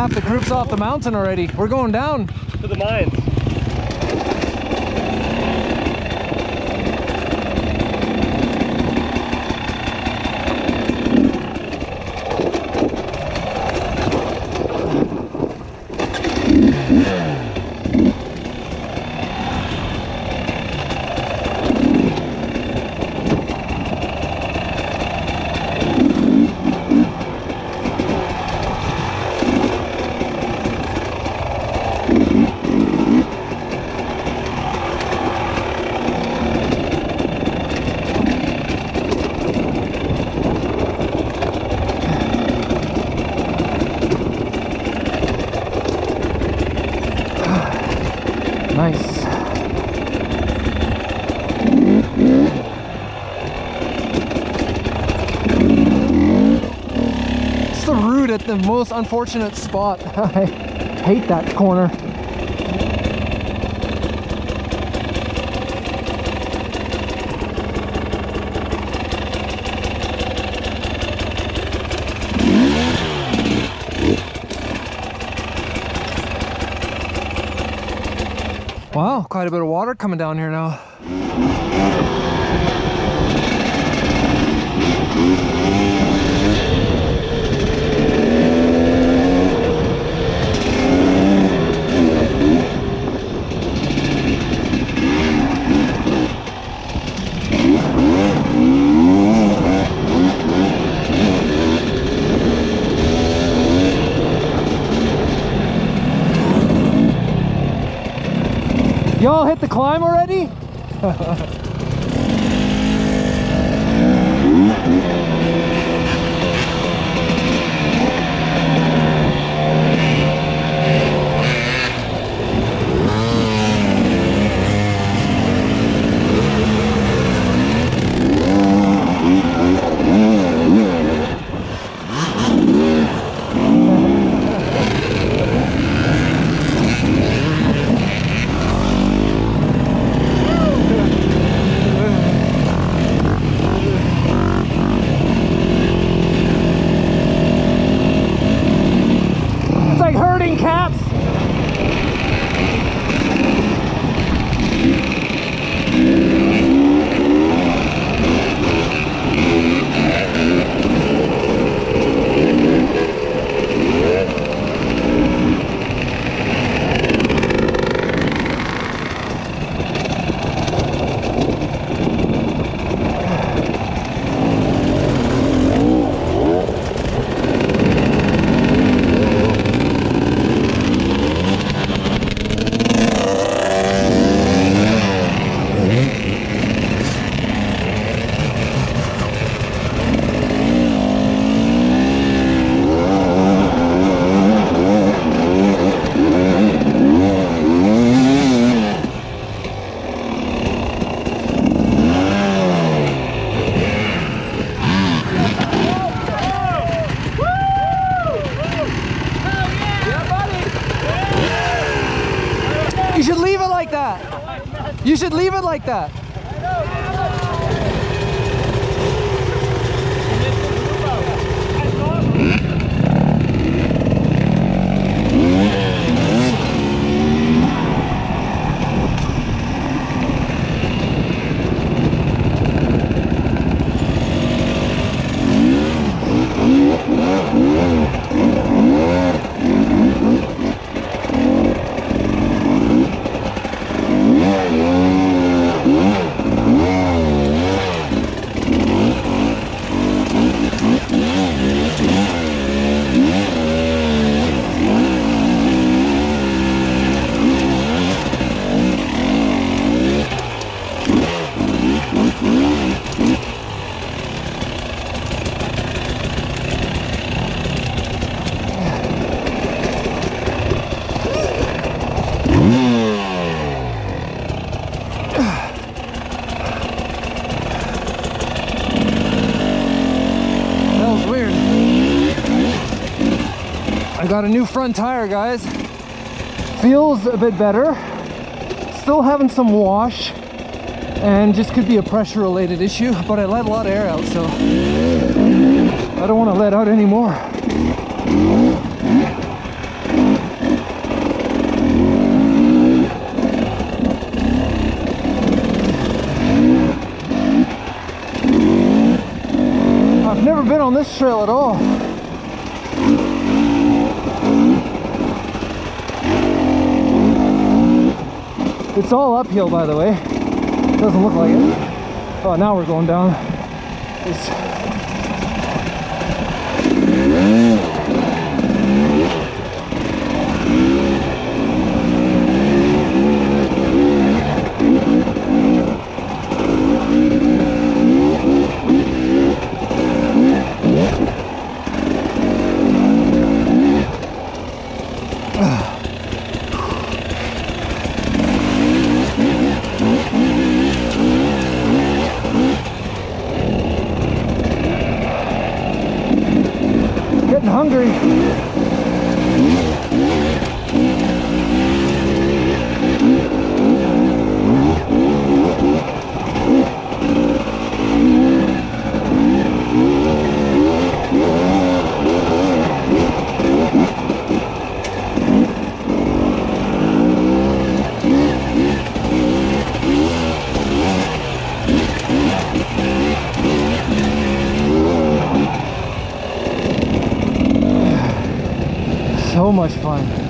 half the group's off the mountain already. We're going down. To the mines. Nice. It's the route at the most unfortunate spot. I hate that corner. Wow, quite a bit of water coming down here now. Y'all hit the climb already? Cats. You should leave it like that. You should leave it like that. I got a new front tire, guys. Feels a bit better. Still having some wash, and just could be a pressure related issue, but I let a lot of air out, so I don't want to let out any more. on this trail at all. It's all uphill, by the way. Doesn't look like it. Oh, now we're going down. Getting hungry. So much fun.